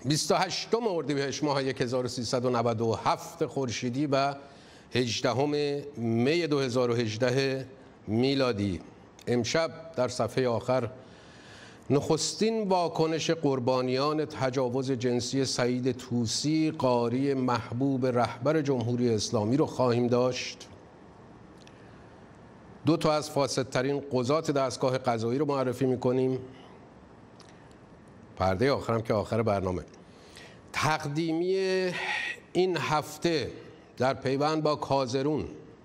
28 اردیبهشت ماه 1397 خورشیدی و 18 می 2018 میلادی. امشب در صفحه آخر نخستین واکنش قربانیان تجاوز جنسی سعید طوسی قاری محبوب رهبر جمهوری اسلامی رو خواهیم داشت. دو تا از فاسدترین قضات دستگاه قضایی رو معرفی میکنیم. پرده آخرم که آخر برنامه. تقدیمی این هفته در پیوند با کازرون،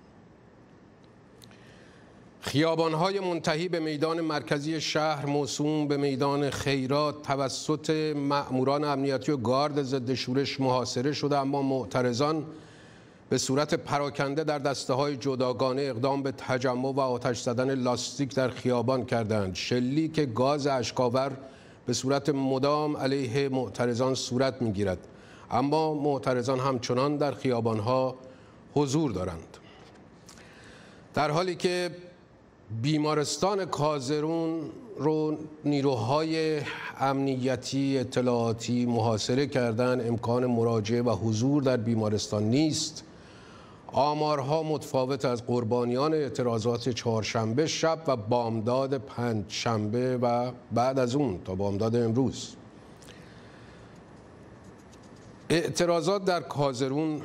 خیابان‌های منتهی به میدان مرکزی شهر موسوم به میدان خیرات توسط مأموران امنیتی و گارد ضد شورش محاصره شده، اما معترضان به صورت پراکنده در دسته‌های جداگانه اقدام به تجمع و آتش زدن لاستیک در خیابان کردند. شلیک گاز اشک‌آور به صورت مدام علیه معترضان صورت می‌گیرد، اما معترضان همچنان در خیابان‌ها حضور دارند. در حالی که بیمارستان کازرون رو نیروهای امنیتی اطلاعاتی محاصره کردند، امکان مراجعه و حضور در بیمارستان نیست. آمارها متفاوت از قربانیان اعتراضات چهارشنبه شب و بامداد پنجشنبه و بعد از اون تا بامداد امروز. اعتراضات در کازرون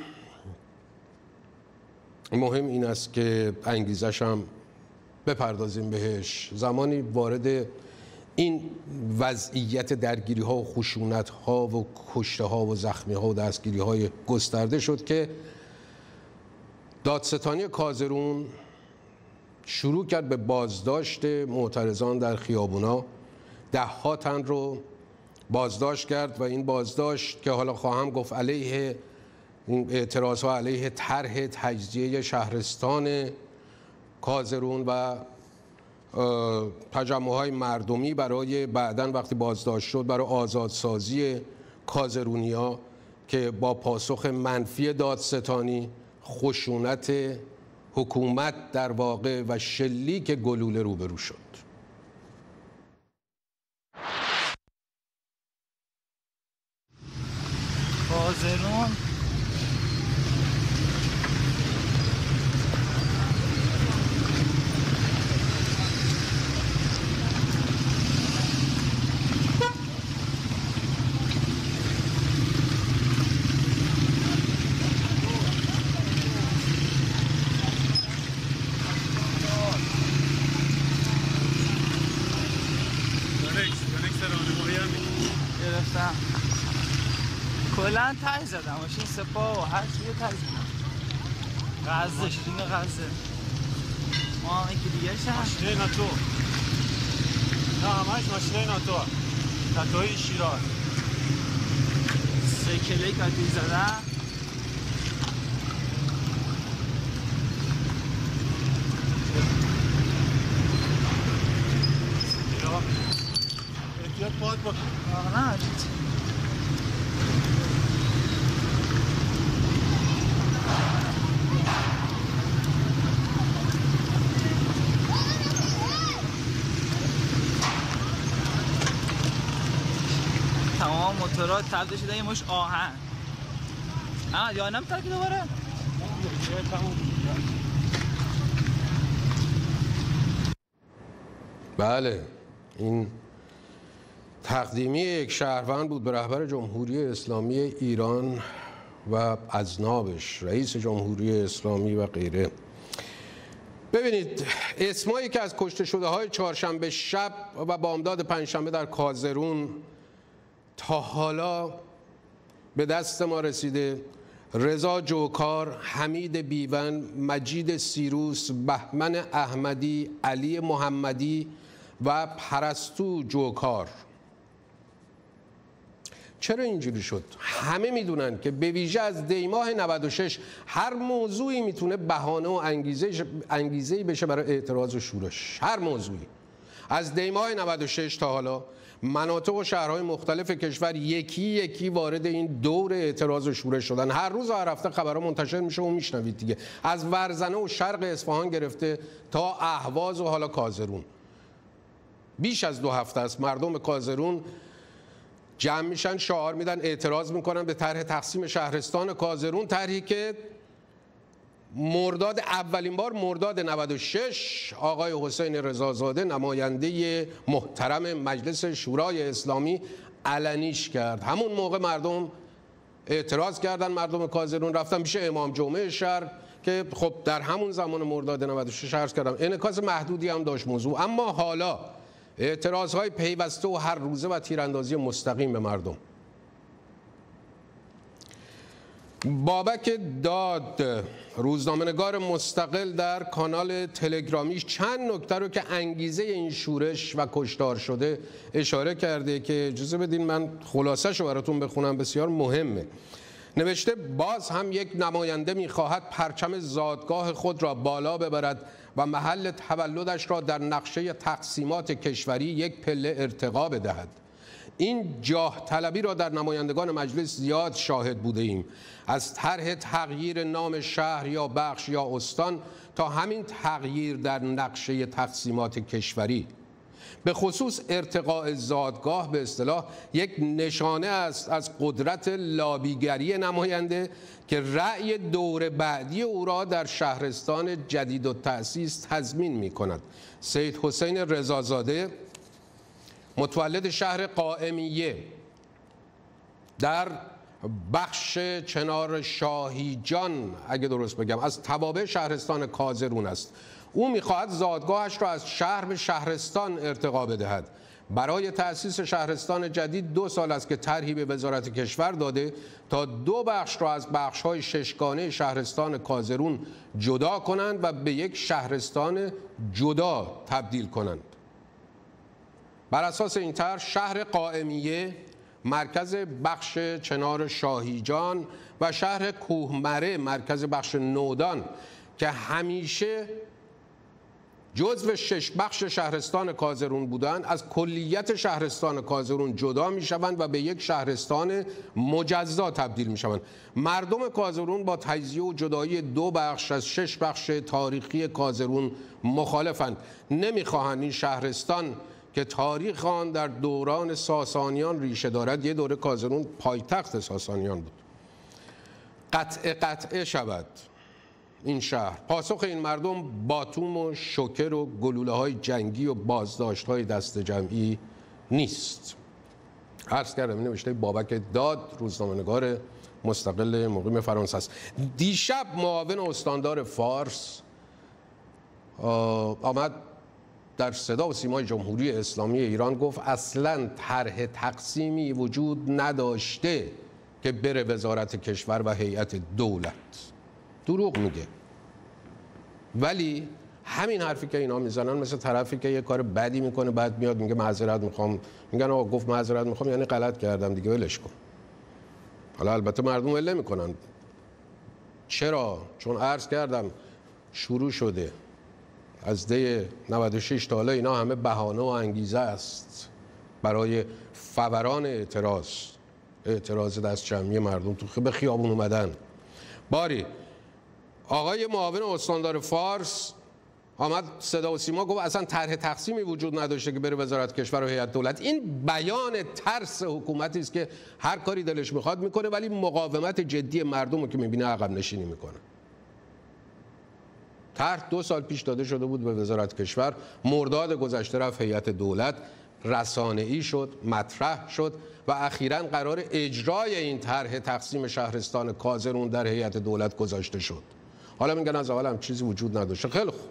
مهم این است که انگیزش هم بپردازیم بهش. زمانی وارد این وضعیت درگیری ها و خشونت ها و کشته ها و زخمی ها و دستگیری های گسترده شد که دادستانی کازرون شروع کرد به بازداشت معترضان در خیابونا. 10 تن رو بازداشت کرد و این بازداشت که حالا خواهم گفت علیه این اعتراض ها علیه طرح تجزیه شهرستان کازرون و تجمع‌های مردمی برای بعداً وقتی بازداشت شد برای آزادسازی کازرونیا که با پاسخ منفی دادستانی، خشونت حکومت در واقع و شلیک گلوله روبرو شد. کازرون کلن تای زدم ماشین سپاه و هر چیزی تای زدم. غزه شیرین غزه یکی دیگه شد ماشین ناتو. نه همش ماشین ناتو ناتوی شیراز. 3 کلی کتی زدم. احتیاط باید با نه تمام موتورات تبدیل شده یه مش آهن. یا نمی‌تونه که دوباره بله، این تقدیمی یک شهروند بود به رهبر جمهوری اسلامی ایران و اذنابش، رئیس جمهوری اسلامی و غیره. ببینید اسمایی که از کشته شده های چهارشنبه شب و بامداد پنجشنبه در کازرون تا حالا به دست ما رسیده: رضا جوکار، حمید بیون، مجید سیروس، بهمن احمدی، علی محمدی و پرستو جوکار. چرا اینجوری شد؟ همه میدونن که به ویژه از دیماه 96 هر موضوعی میتونه بهانه و انگیزه‌ای بشه برای اعتراض و شورش. هر موضوعی. از دیماه 96 تا حالا مناطق و شهرهای مختلف کشور یکی یکی وارد این دور اعتراض و شورش شدن. هر روز و هر هفته خبرها منتشر میشه و میشنوید دیگه. از ورزنه و شرق اصفهان گرفته تا اهواز و حالا کازرون. بیش از 2 هفته است مردم کازرون جمع میشن شعار میدن، اعتراض میکنن به طرح تقسیم شهرستان کازرون، طرحی که اولین بار مرداد 96 آقای حسین رضازاده نماینده محترم مجلس شورای اسلامی علنیش کرد. همون موقع مردم اعتراض کردن، مردم کازرون رفتن پیش امام جمعه شهر که خب در همون زمان مرداد 96 عرض کردم انعکاس محدودی هم داشت موضوع. اما حالا اعتراضهای پیوسته و هر روزه و تیراندازی مستقیم به مردم. بابک داد روزنامه‌نگار مستقل در کانال تلگرامیش چند نکته رو که انگیزه این شورش و کشتار شده اشاره کرده که اجازه بدین من خلاصه‌شو براتون بخونم، بسیار مهمه. نوشته باز هم یک نماینده می‌خواهد پرچم زادگاه خود را بالا ببرد و محل تولدش را در نقشه تقسیمات کشوری یک پله ارتقا بدهد. این جاه طلبی را در نمایندگان مجلس زیاد شاهد بوده ایم، از طرح تغییر نام شهر یا بخش یا استان تا همین تغییر در نقشه تقسیمات کشوری. به خصوص ارتقاء زادگاه به اصطلاح یک نشانه است از قدرت لابیگری نماینده که رأی دور بعدی او را در شهرستان جدید و تأسیس تضمین می کند. سید حسین رضازاده متولد شهر قائمیه در بخش چنار شاهیجان اگه درست بگم از توابع شهرستان کازرون است. او میخواهد زادگاهش را از شهر به شهرستان ارتقا بدهد. برای تأسیس شهرستان جدید 2 سال است که طرحی به وزارت کشور داده تا 2 بخش را از بخش‌های ششگانه شهرستان کازرون جدا کنند و به یک شهرستان جدا تبدیل کنند. بر اساس این طرح شهر قائمیه مرکز بخش چنار شاهیجان و شهر کوهمره مرکز بخش نودان که همیشه جزو 6 بخش شهرستان کازرون بودند از کلیت شهرستان کازرون جدا می شوند و به یک شهرستان مجزا تبدیل می شوند. مردم کازرون با تجزیه و جدایی 2 بخش از 6 بخش تاریخی کازرون مخالفند. نمی خواهند این شهرستان که تاریخ آن در دوران ساسانیان ریشه دارد، یه دوره کازرون پایتخت ساسانیان بود، قطعه شود این شهر. پاسخ این مردم باتوم و شوکر و گلوله‌های جنگی و بازداشت‌های دست جمعی نیست. عرض کردم نوشته بابک داد روزنامه‌نگار مستقل مقیم فرانسه است. دیشب معاون استاندار فارس آمد در صدا و سیمای جمهوری اسلامی ایران گفت اصلاً طرح تقسیمی وجود نداشته که بره وزارت کشور و هیئت دولت. دروغ میگه. ولی همین حرفی که اینا میزنن مثل طرفی که یه کار بدی میکنه بعد میاد میگه معذرت میخوام، میگن آقا گفت معذرت میخوام یعنی غلط کردم دیگه ولش کن. حالا البته مردم ول میکنن. چرا؟ چون عرض کردم شروع شده از دی 96 تا حالا اینا همه بهانه و انگیزه است برای فوران اعتراض دست جمعی مردم تو به خیابون اومدن. باری آقای معاون استاندار فارس آمد صدا و سیما گفت اصلا طرح تقسیمی وجود نداشته که بره وزارت کشور و هیئت دولت. این بیان ترس حکومتی است که هر کاری دلش میخواد میکنه ولی مقاومت جدی مردم رو که میبینه عقب نشینی میکنه. طرح 2 سال پیش داده شده بود به وزارت کشور، مرداد گذشته رفت هیئت دولت، رسانه‌ای شد، مطرح شد و اخیراً قرار اجرای این طرح تقسیم شهرستان کازرون در هیئت دولت گذاشته شد. حالا میگن از اول هم چیزی وجود نداشته. خیلی خوب،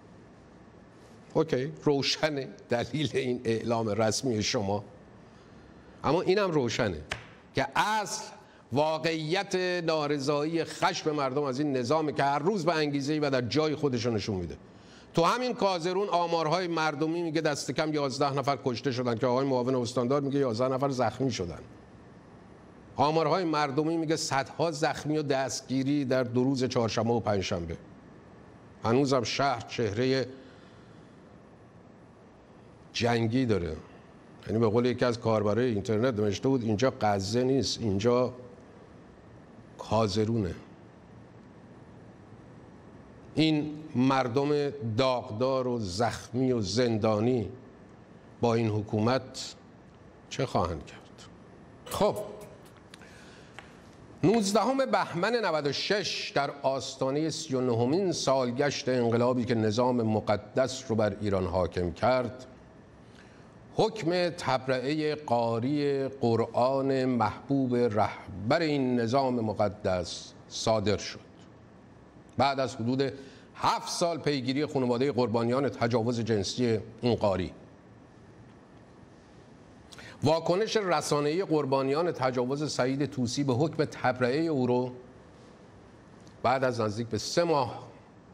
اوکی، روشنه دلیل این اعلام رسمی شما، اما اینم روشنه که اصل واقعیت نارضایی خشم مردم از این نظامی که هر روز به انگیزه‌ای و در جای خودش نشون میده. تو همین کازرون آمارهای مردمی میگه دست کم 11 نفر کشته شدن که آقای معاون استاندار میگه 11 نفر زخمی شدن. آمارهای مردمی میگه صدها زخمی و دستگیری در 2 روز چهارشنبه و پنجشنبه. هنوزم شهر چهره جنگی داره. یعنی به قول یکی از کاربرای اینترنت نوشته بود اینجا غزه نیست، اینجا کازرونه. این مردم داغدار و زخمی و زندانی با این حکومت چه خواهند کرد؟ خب 19 بهمن 96 در آستانه 39مین سالگشت انقلابی که نظام مقدس رو بر ایران حاکم کرد، حکم تبرئه قاری قرآن محبوب رهبر این نظام مقدس صادر شد. بعد از حدود 7 سال پیگیری خانواده قربانیان تجاوز جنسی این قاری، واکنش رسانه‌ای قربانیان تجاوز سعید طوسی به حکم تبرئه او رو بعد از نزدیک به 3 ماه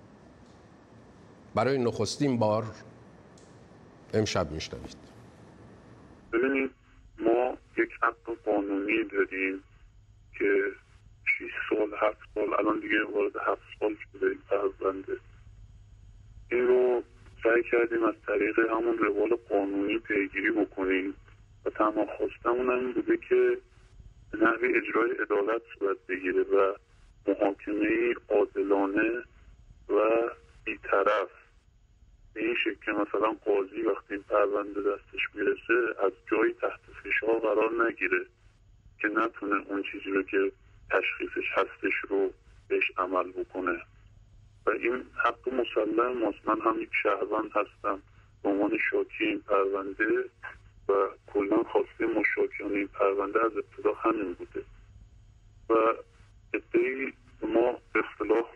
برای نخستین بار امشب میشنوید. ببینید، ما یک حق قانونی داریم که 6 سال 7 سال الان دیگه وارد 7 سال شده این پرونده. این رو سعی کردیم از طریق همون روال قانونی پیگیری بکنیم و تمام خواستمون هم بوده که نحوی اجرای عدالت صورت بگیره و محاکمه عادلانه و بی‌طرف به این شکل که مثلا قاضی وقتی این پرونده دستش میرسه از جایی تحت فشار قرار نگیره که نتونه اون چیزی رو که تشخیصش هستش رو بهش عمل بکنه و این حق مسلم ماست. من هم یک شهروند هستم به عنوان شاکی این پرونده و کلا خواسته مشاکیان این پرونده از ابتدا همین بوده و ادعای ما به اصطلاح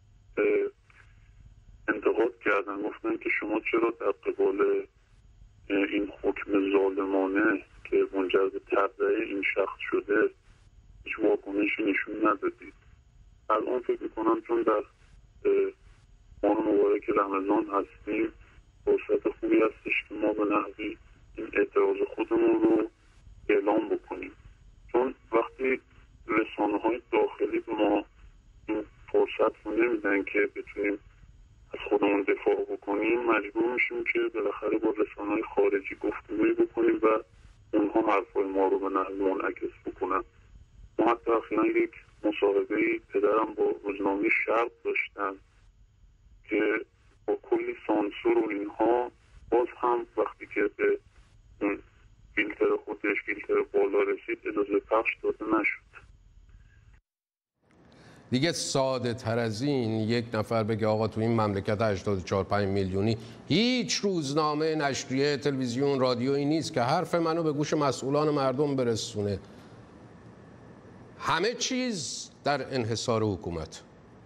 انتقاد کردن، گفتن که شما چرا در قبال این حکم ظالمانه که منجر به تبرئه این شخص شده هیچ واکنشی نشون ندادید. الان فکر میکنم چون در ماه مبارک رمضان هستیم فرصت خوبی هستش که ما به نحوی این اعتراض خودمون رو اعلام بکنیم، چون وقتی رسانه‌های داخلی به ما این فرصت رو نمیدن که بتونیم از خودمون دفاع بکنیم، مجبور میشیم که بالاخره با رسانه‌های خارجی گفتگویی بکنیم و اونها حرفای ما رو به نحوی منعکس بکنن. ما حتی اخیراً یک مصاحبه پدرم با روزنامه شرق داشتن که با کلی سانسور و اینها باز هم وقتی که به فیلتر خودش فیلتر بالا رسید اجازه پخش داده نشد. دیگه ساده تر از این یک نفر بگه آقا تو این مملکت 84-5 میلیونی هیچ روزنامه، نشریه، تلویزیون، رادیویی نیست که حرف منو به گوش مسئولان مردم برسونه. همه چیز در انحصار حکومت.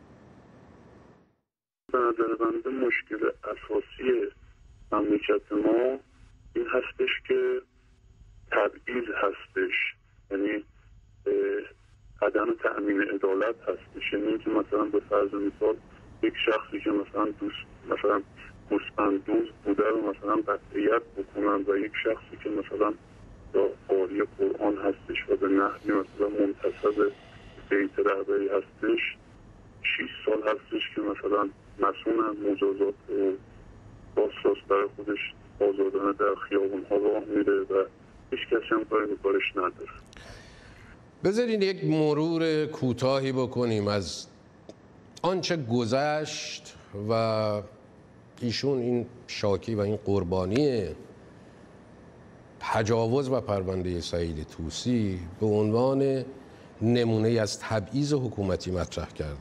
به نظر بنده مشکل اساسی مملکت ما این هستش که تبعیض هستش، یعنی عدم تأمین عدالت هستش. یعنی که مثلا به فرض مثال یک شخصی که مثلا گوسفنددوز بوده رو مثلا قطعیت بکنن و یک شخصی که مثلا قاری قرآن هستش و به نحوی مثلا منتصب بیت رهبری هستش 6 سال هستش که مثلا مسئول از مجازات و بازساز برای خودش آزادانه در خیابون‌ها راه میره و هیچ کسی هم کاری به کارش نداره. بذارین یک مرور کوتاهی بکنیم از آنچه گذشت و ایشون این شاکی و این قربانی تجاوز و پرونده سعید طوسی به عنوان نمونه از تبعیض حکومتی مطرح کردن.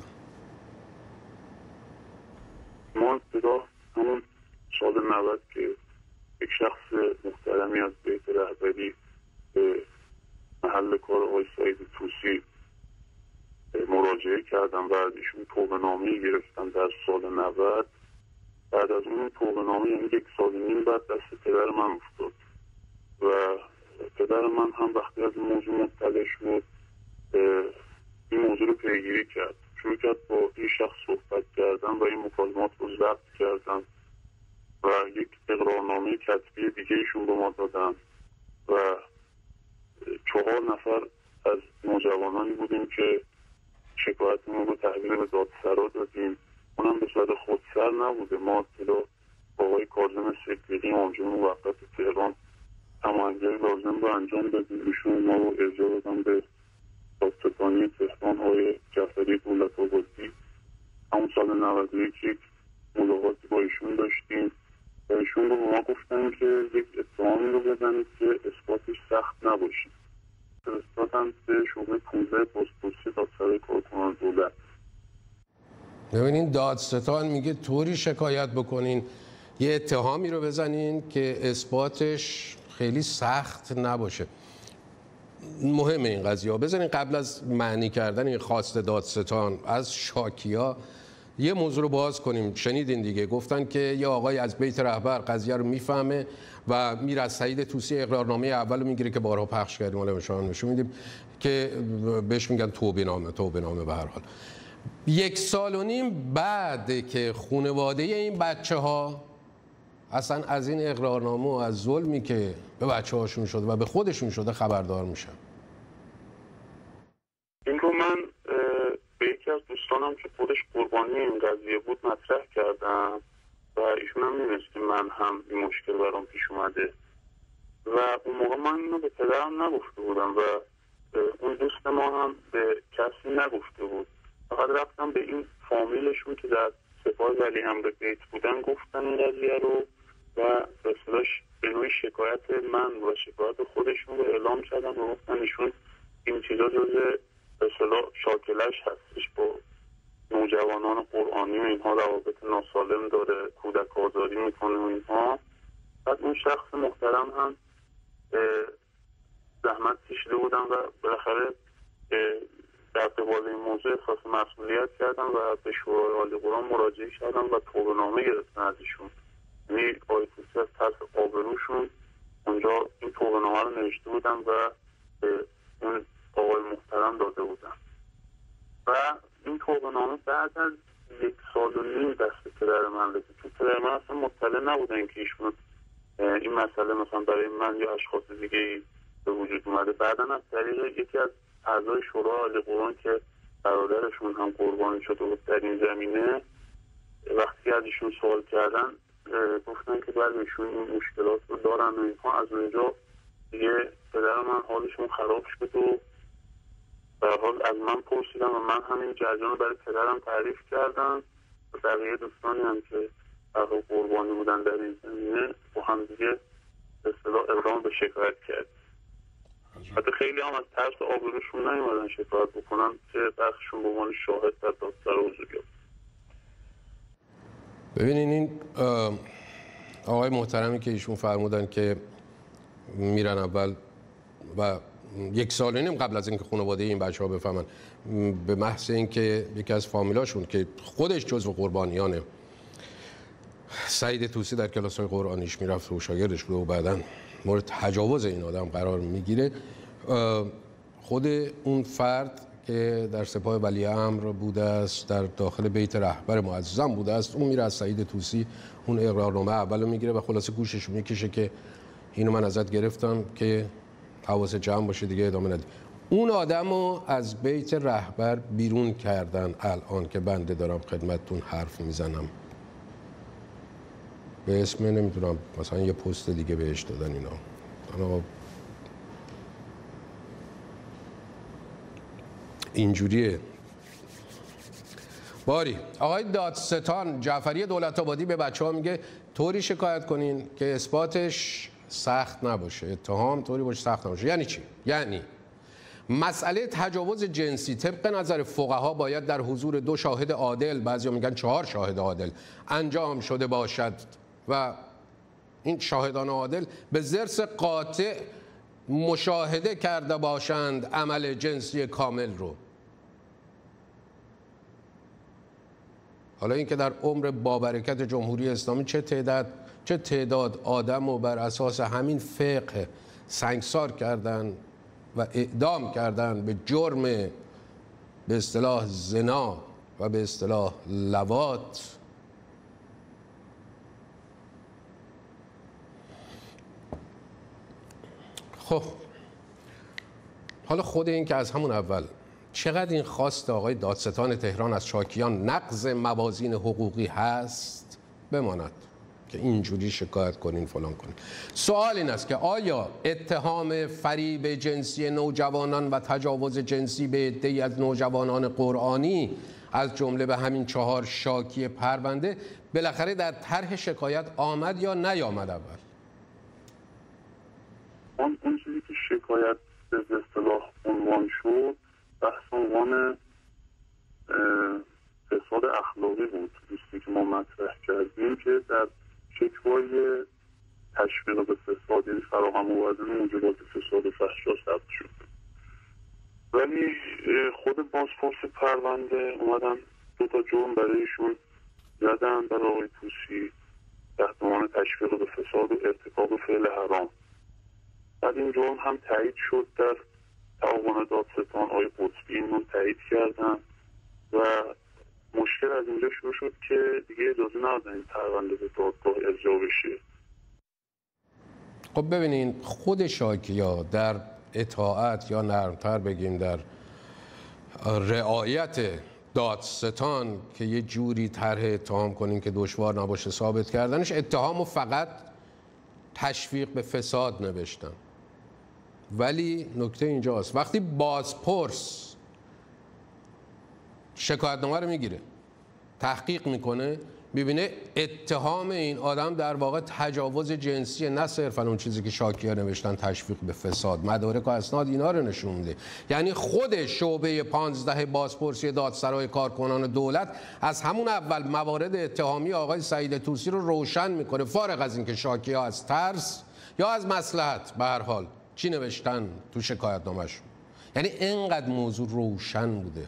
ما ابتدا همون سال 90 که یک شخص محترمی از بیت رهبری به محل کار آقای سعید طوسی مراجعه کردم و از ایشون توبه‌نامه گرفتم در سال 90. بعد از اون توبه‌نامه یعنی 1.5 سال بعد دست پدر من افتاد و پدر من هم وقتی از این موضوع مطلع شد این موضوع رو پیگیری کرد، شروع کرد با این شخص صحبت کردن و این مکالمات رو ضبط کردن و یک اقرارنامه کتبی دیگه ایشون به ما دادن و 4 نفر از نوجوانانی بودیم که شکایتمون رو تحویل به دادسرا دادیم. اونم به صورت خودسر نبوده، ما اطلاع با آقای کاظم صدیقی آنجا موقت تهران هماهنگی لازم رو انجام دادیم. ایشون ما رو ارجاع دادن به دادستانی تهران آقای جعفری دولت‌آبادی. همون سال 91 یک ملاقاتی با ایشون داشتیم و ایشون رو به ما گفتن که یک اتهامی رو بزنید که اثباتش سخت نباشه. فرستادن رفتن به شعبه 15 پاسپورتی دادسرای کارکنان دولت. ببینین دادستان میگه طوری شکایت بکنین یه اتهامی رو بزنین که اثباتش خیلی سخت نباشه. مهمه این قضیه ها. بزنین قبل از معنی کردن این خواست دادستان از شاکیا یه موضوع رو باز کنیم. شنیدین دیگه گفتن که یه آقای از بیت رهبر قضیه رو میفهمه و میره از سعید طوسی اقرارنامه اول رو میگیره که بارها پخش کردیم، حالا نشون میدیم که بهش میگن توبه نامه. به هر حال 1.5 سال بعد که خانواده این بچه ها اصلا از این اقرارنامه و از ظلمی که به بچه هاشون شده و به خودشون شده خبردار میشن. این رو من به یکی از دوستانم که خودش قربانی این قضیه بود مطرح کردم و ایشون هم می‌دونست که من هم این مشکل برام پیش اومده و اون موقع من اینو به پدرم نگفته بودم و اون دوست ما هم به کسی نگفته بود. فقط رفتم به این فامیلشون که در سپاه ولی امر بیت بودن گفتن این قضیه رو و به اصطلاح به نوعی شکایت من و شکایت خودشون رو اعلام کردن و گفتن ایشون این چیزا جزء به اصطلاح شاکلش هستش، با نوجوانان قرآنی و اینها روابط ناسالم داره، کودک آزاری میکنه و اینها. بعد اون شخص محترم هم زحمت کشیده بودن و بالاخره در قبال این موضوع احساس مسئولیت کردن و به شورای عالی قرآن مراجعه کردن و توبه‌نامه گرفتن ازشون. یعنی آقای طوسی از ترس آبروشون اونجا این توبه‌نامه رو نوشته بودن و اون آقای محترم داده بودن و این توبه‌نامه بعد از 1.5 سال دست پدر من رسید. چون پدر من اصلا مطلع نبودن که ایشون این مسئله مثلا برای من یا اشخاص دیگه به وجود اومده. بعدا از طریق یکی از اعضای شورای عالی قرآن که برادرشون هم قربانی شده بود در این زمینه، وقتی از ایشون سوال کردن گفتن که بله ایشون این مشکلات رو دارن و اینها. از اونجا دیگه پدر من حالشون خراب شد و به هر حال از من پرسیدن و من همین جریان رو برای پدرم تعریف کردم و بقیه دوستانی هم که قربانی بودن در این زمینه با هم دیگه به اصطلاح اقدام به شکایت کرد. حتی خیلی هم از ترس آبروشون نیومدن شکایت بکنن که بخششون به عنوان شاهد در دادسرا حضور یافت. ببینین این آقای محترمی که ایشون فرمودن که میرن اول و 1.5 سال قبل از اینکه خانواده این بچه‌ها بفهمن، به محض اینکه یکی از فامیلاشون که خودش جزو قربانیان سعید طوسی در کلاس‌های قرآنیش میرفت و شاگردش بود و بعداً مورد تجاوز این آدم قرار میگیره، خود اون فرد که در سپاه ولی امر بوده است، در داخل بیت رهبر معظم بوده است، اون میره از سعید طوسی اون اقرارنامه اولو میگیره و خلاصه گوشش میکشه که اینو من ازت گرفتم که حواست جمع باشه دیگه ادامه ندی. اون آدمو از بیت رهبر بیرون کردن الان که بنده دارم خدمتتون حرف میزنم. به اسم نمیدونم مثلا یه پست دیگه بهش دادن اینا. اینجوریه. باری آقای دادستان جعفری دولت‌آبادی به بچه‌ها میگه طوری شکایت کنین که اثباتش سخت نباشه، اتهام طوری باشه سخت نباشه. یعنی چی؟ یعنی مسئله تجاوز جنسی طبق نظر فقها باید در حضور 2 شاهد عادل، بعضیا میگن 4 شاهد عادل انجام شده باشد و این شاهدان عادل به ضرس قاطع مشاهده کرده باشند عمل جنسی کامل رو. حالا این که در عمر بابرکت جمهوری اسلامی چه تعداد آدم رو بر اساس همین فقه سنگسار کردن و اعدام کردن به جرم به اصطلاح زنا و به اصطلاح لواط. خب حالا خود این که از همون اول چقدر این خواست آقای دادستان تهران از شاکیان نقض موازین حقوقی هست بماند که اینجوری شکایت کنین فلان کنین. سوال این است که آیا اتهام فریب جنسی نوجوانان و تجاوز جنسی به عده‌ای از نوجوانان قرآنی از جمله به همین 4 شاکی پرونده بالاخره در طرح شکایت آمد یا نیامد؟ اول اون چیزی که شکایت به اصطلاح عنوان عنوان فساد اخلاقی بود دوستی که ما مطرح کردیم که در شکوای تشویق به فساد یعنی فراهم آوردن موجبات فساد و فحشا ثبت شد. ولی خود بازپرس پرونده اومدن 2 تا جرم برایشون زدن برای آقای طوسی تحت عنوان تشویق به فساد و ارتکاب فعل حرام. بعد این جرم هم تایید شد در تعاون دادستان. آقای قطبی این رو تایید کردن و مشکل از اینجا شروع شد که دیگه اجازه ندادن این پرونده به دادگاه ارجاع بشه. خب ببینین خود شاکیا در اطاعت یا نرمتر بگیم در رعایت دادستان که یه جوری طرح اتهام کنیم که دشوار نباشه ثابت کردنش، اتهامو فقط تشویق به فساد نوشتن. ولی نکته اینجاست وقتی بازپرس شکایتنامه رو میگیره تحقیق میکنه میبینه اتهام این آدم در واقع تجاوز جنسی، نه صرفا اون چیزی که شاکیا نوشتن تشویق به فساد، مدارک و اسناد اینا رو نشون میده. یعنی خود شعبه 15 بازپرسی دادسرای کارکنان دولت از همون اول موارد اتهامی آقای سعید طوسی رو روشن میکنه، فارغ از اینکه شاکیا از ترس یا از مصلحت به هر حال چی نوشتن تو شکایتنامه‌شون. یعنی اینقدر موضوع روشن بوده.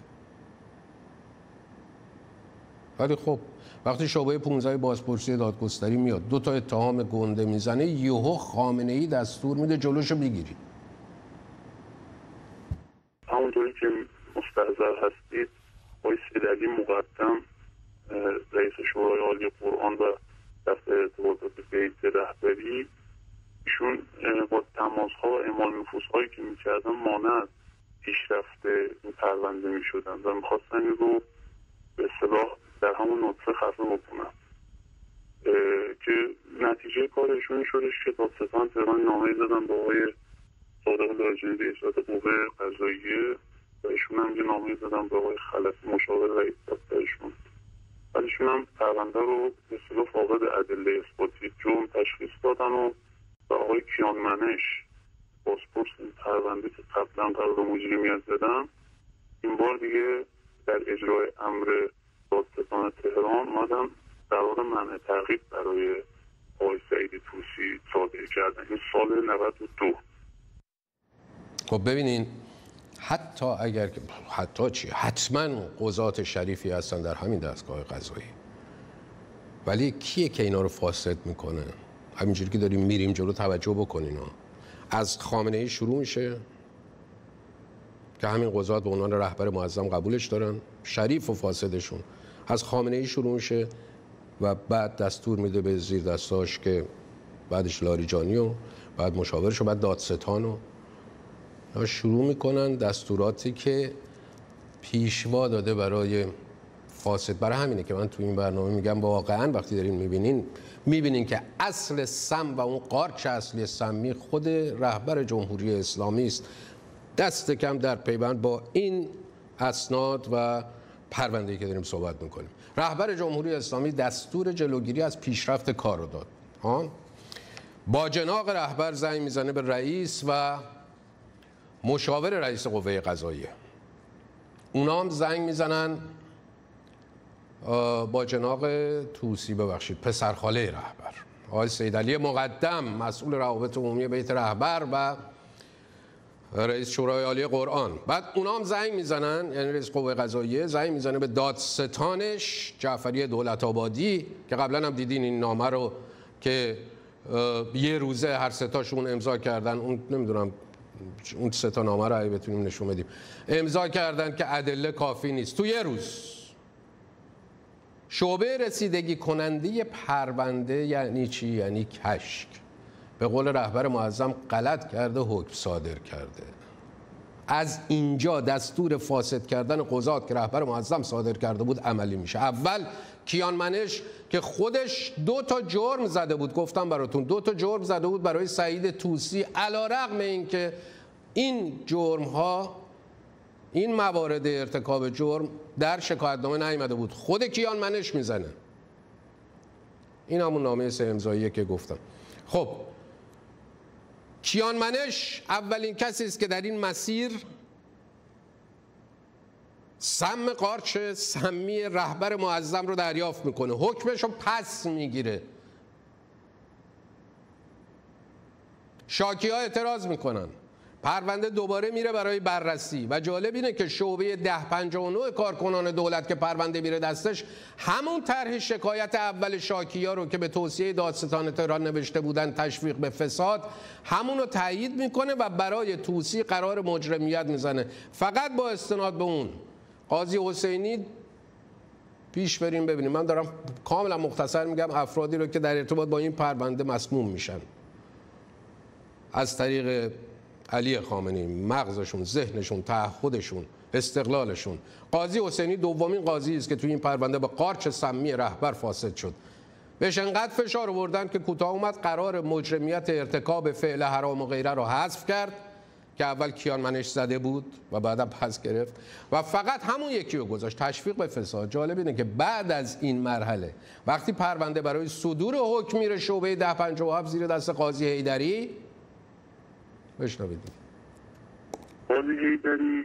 ولی خب وقتی شعبه 15 بازپرسی دادگستری میاد 2 تا اتهام گنده میزنه، یهو خامنه‌ای دستور میده جلوشو بگیری. همونطوری که مستحضر هستید آقای سیدعلی مقدم رئیس شورای عالی قرآن و دفتر ارتباطات بیت رهبری، ایشون با تماس‌ها و اعمال نفوذهایی که میکردن مانع از پیشرفت این پرونده میشدن و میخواستن این رو به اصطلاح در همون نطفه خفه بکنن که نتیجه کارشون شدش که دادستان تهران نامه زدن به آقای صادق لاجنی رئیس قوه قضاییه و ایشون هم یه نامه زدن به آقای خلفی مشاور رئیس دفترشون. ولی ایشون هم پرونده رو به اصطلاح فاقد ادله اثباتی جرم تشخیص دادن و به آقای کیان منش بازپرس این پرونده که قبلا قرار مجرمیت زدن این بار دیگه در اجرای امر دادستان تهران اومدن قرار منع تعقیب برای آقای سعید طوسی صادر کردن. این سال 92. خب ببینین حتی اگر که حتی چی حتما قضات شریفی هستن در همین دستگاه قضایی، ولی کیه که اینا رو فاسد میکنه؟ همینجوری که داریم میریم جلو توجه بکنین از خامنه‌ای شروع میشه که همین قضات به عنوان رهبر معظم قبولش دارن، شریف و فاسدشون. از خامنه‌ای شروع میشه و بعد دستور میده به زیر دستاش که بعدش لاریجانی و بعد مشاورش و بعد دادستان و شروع میکنن دستوراتی که پیشوا داده برای فاسد. برای همینه که من تو این برنامه میگم واقعا وقتی دارین میبینین که اصل سم و اون قارچ اصلی سمی خود رهبر جمهوری اسلامی است، دست کم در پیوند با این اسناد و پرونده‌ای که داریم صحبت میکنیم. رهبر جمهوری اسلامی دستور جلوگیری از پیشرفت کار رو داد. با جناق رهبر زنگ میزنه به رئیس و مشاور رئیس قوه قضاییه. اونا هم زنگ میزنن با جناق طوسی، ببخشید پسرخاله رهبر آقای سیدعلی مقدم مسئول روابط عمومی بیت رهبر و رئیس شورای عالی قرآن. بعد اونا هم زنگ میزنن، یعنی رئیس قوه قضاییه زنگ میزنه به دادستانش جعفری دولت آبادی که قبلا هم دیدین این نامه رو که یه روزه هر سه تاشون امضا کردن. اون نمیدونم اون سه تا نامه رو اگه بتونیم نشون بدیم امضا کردن که ادله کافی نیست. تو یه روز شعبه رسیدگی کننده پرونده یعنی چی؟ یعنی کشک. به قول رهبر معظم غلط کرده حکم صادر کرده. از اینجا دستور فاسد کردن قضات که رهبر معظم صادر کرده بود عملی میشه. اول کیان منش که خودش 2 تا جرم زده بود، گفتم براتون 2 تا جرم زده بود برای سعید طوسی، علیرغم اینکه این جرم ها این موارد ارتکاب جرم در شکایتنامه نیامده بود، خود کیان منش میزنه. این همون نامه 3 امضاییه که گفتم. خب کیان منش اولین کسی است که در این مسیر سم قارچ سمی رهبر معظم رو دریافت میکنه، حکمش رو پس میگیره. شاکی ها اعتراض میکنن، پرونده دوباره میره برای بررسی و جالب اینه که شعبه 1059 کارکنان دولت که پرونده میره دستش همون طرح شکایت اول شاکی ها رو که به توصیه دادستان تهران نوشته بودن تشویق به فساد، همون رو تایید میکنه و برای توصیه قرار مجرمیت میزنه. فقط با استناد به اون قاضی حسینی پیش بریم ببینیم. من دارم کاملا مختصر میگم افرادی رو که در ارتباط با این پرونده مسموم میشن از طریق علی خامنه‌ای، مغزشون، ذهنشون، تعهدشون، استقلالشون. قاضی حسینی دومین قاضی است که توی این پرونده به قارچ سمی رهبر فاسد شد. بهش انقدر فشار آوردن که کوتاه اومد قرار مجرمیت ارتکاب فعل حرام و غیره رو حذف کرد که اول کیان منش زده بود و بعدا پس گرفت و فقط همون یکی رو گذاشت، تشویق به فساد. جالب اینه که بعد از این مرحله وقتی پرونده برای صدور حکم میره شعبه 1057 زیر دست قاضی حیدری، بشنوید. قاضی حیدری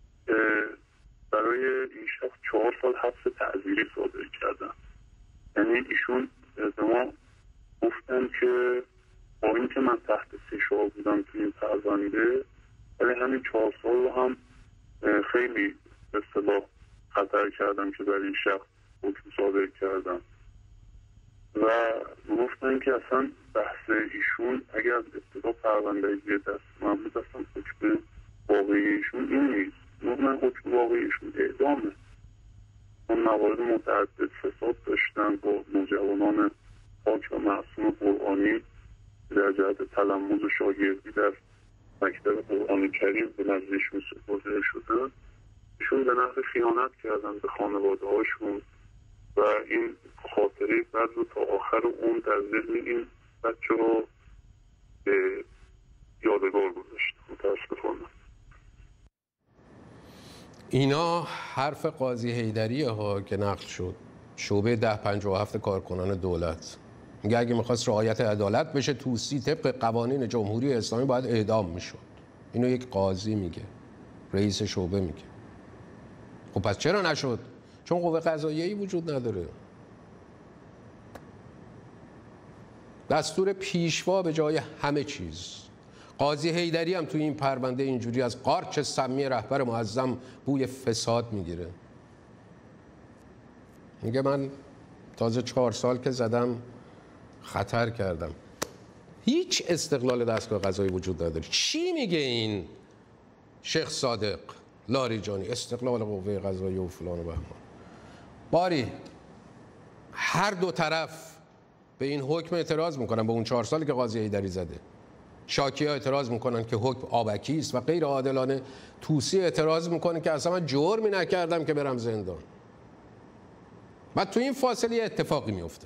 برای این شخص 4 سال حبس تعزیری صادر کردن. یعنی ایشون به ما گفتن که با اینکه من تحت فشار بودم توی این پرونده، ولی همین 4 سال رو هم خیلی به اصطلاح خطر کردم که برای این شخص حکم صادر کردم و گفتن که اصلا بحث ایشون اگر ابتدا پرونده زیر دست من بود اصلا حکم واقعی ایشون این نیست. من حکم واقعی ایشون اعدامه. من موارد متعدد فساد داشتن با نوجوانان پاک و معصوم قرآنی در جهت تلمذ و شاگردی در مکتب قرآن کریم به نزدیشون سپرده شدن. ایشون به نحو خیانت کردن به خانواده هاشون و این خاطره بعد رو تا آخر اون در ذهن این بچه رو به یادگار گذاشت. متاسفانه اینا حرف قاضی حیدری ها که نقل شد، شعبه 1057 کارکنان دولت. میگه اگه میخواست رعایت عدالت بشه توصی طبق قوانین جمهوری اسلامی باید اعدام میشد. اینو یک قاضی میگه، رئیس شعبه میگه. خب پس چرا نشد؟ چون قوه قضاییه‌ای وجود نداره. دستور پیشوا به جای همه چیز. قاضی حیدری هم توی این پرونده اینجوری از قارچ سمی رهبر معظم بوی فساد میگیره. میگه من تازه 4 سال که زدم خطر کردم. هیچ استقلال دستگاه قضایی وجود نداره. چی میگه این شیخ صادق لاریجانی؟ استقلال قوه قضایی و فلان و بهمان. باری هر دو طرف به این حکم اعتراض میکنن، به اون 4 سالی که قاضی حیدری زده. شاکی ها اعتراض میکنن که حکم آبکی است و غیر عادلانه. توصی اعتراض میکنه که اصلا من جرمی نکردم که برم زندان. بعد تو این فاصله یه اتفاقی میفته.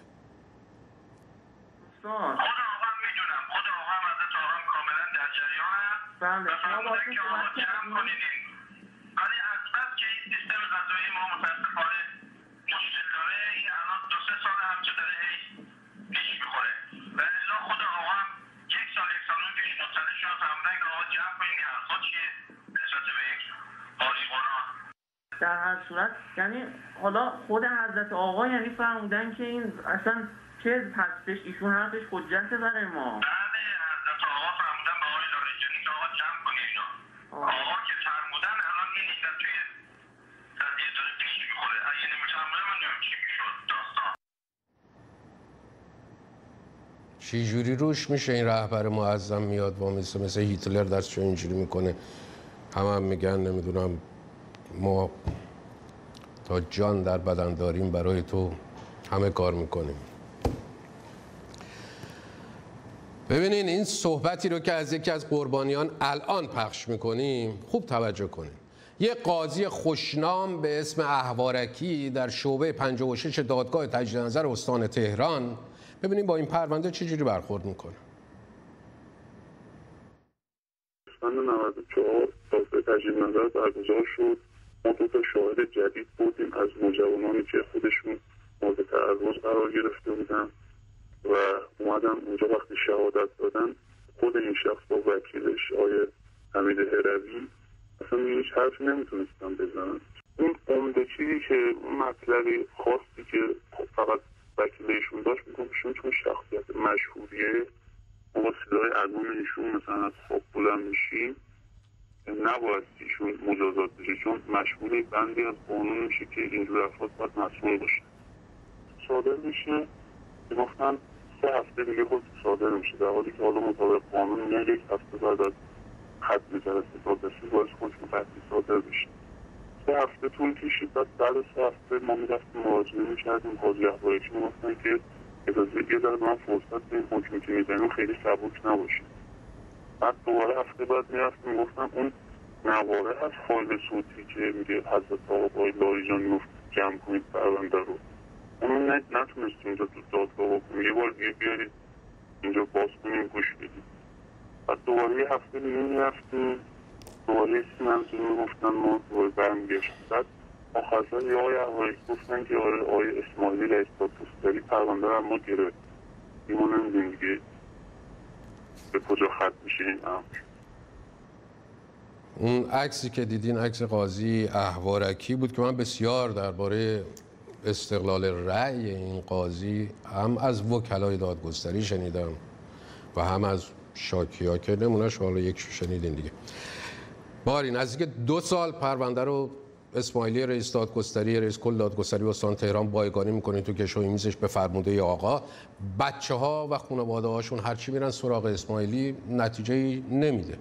خود آقا میدونم، خود آقا هم ازت آقا کاملا در جریانم. بله شما باید که آقا جمع کنیدیم. ولی اصلا که این سیستم قضایی ما متاسفانه مشکل داره. این الان 2-3 سال هم که داره پیش میخوره. ولی لا خود آقا هم 1 سال 1 سال پیش مطلع شد فهمدن که آقا جمع کنید این حرفا چیه نسبت به یک قاضی قرآن. در هر صورت یعنی حالا خود حضرت آقا یعنی فرمودن که این اصلا چه پسش ایشون حرفش حجت برای ما. بله حضرت آقا فرمودن به آقای لاریجانی که آقا جمع کنید اینا. آقا که فرمودن الان این اینا توی قضیه داره پیش میخوره. اگه نمیفرمونه من نمیم چی میشد داستان. چی جوری روش میشه این رهبر معظم میاد و مثل هیتلر دستشو اینجوری میکنه. هم میگن نمیدونم ما تا جان در بدن داریم برای تو همه کار میکنیم. ببینین این صحبتی رو که از یکی از قربانیان الان پخش میکنیم خوب توجه کنین. یه قاضی خوشنام به اسم احوارکی در شعبه 56 دادگاه تجدید نظر استان تهران، ببینیم با این پرونده چجوری برخورد میکنه. اسفند 94 دادگاه تجدید نظر برگزار شد. ما 2 تا شاهد جدید بودیم از نوجوانانی که خودشون مورد تعرض قرار گرفته بودن و اومدن اونجا وقتی شهادت دادن خود این شخص با وکیلش آقای حمید هروی اصلا هیچ حرفی نمیتونستن بزنن. این عمده چیزی که اون مطلب خاصی که فقط وکیلشون داشت میگفتشون چون شخصیت مشهوریه با صدای عظیم ایشون مثلا از خواب بلند میشیم نباید ایشون مجازات بشه، چون مشهوری بندی از قانون میشه که اینجور افراد باید مسئول باشه. صادر میشه که گفتن 3 هفته دیگه خود صادر میشه، در حالی که حالا مطابق قانون میگن 1 هفته بعد از ختم جلسه دادرسی باید خودشون قطعی صادر بشه. 3 هفته طول کشید. بعد 3 هفته ما میرفتیم مراجعه میکردیم، قاضی احوالکی میگفتن که اجازه یه ذره من فرصت به این حکمی که میزنیم خیلی سبک نباشه. بعد دوباره هفته بعد میرفتیم گفتن اون نواره از فایل صوتی که میگه حضرت آقای لاریجان میگفت جمع کنید پرونده رو، اونو نتونستیم اینجا تو دادگاه بکنیم، یه بار دیگه بیارید اینجا باز کنیم گوش بدیم. بعد دوباره یه هفته دیگه میرفتیم دوباره سیمنزون میگفتن ما دوباره برمیگشتیم. بعد آخرسر یه آقای احوالکی گفتن که آره آقای اسماعیلی رئیس دادگستری پرونده رو ما گرفت، ما نمیدونیم دیگه به کجا ختم میشه این امر. اون عکسی که دیدین عکس قاضی احوارکی بود که من بسیار درباره استقلال رأی این قاضی هم از وکلای دادگستری شنیدم و هم از شاکی‌ها که نمونهش حالا یک شنیدین دیگه. باری نزدیک 2 سال پرونده رو اسماعیلی رئیس دادگستری رئیس کل دادگستری استان تهران بایگانی میکنه تو کشوی میزش به فرموده آقا. بچه‌ها و خانواده هاشون هرچی میرن سراغ اسماعیلی نتیجه نمیده.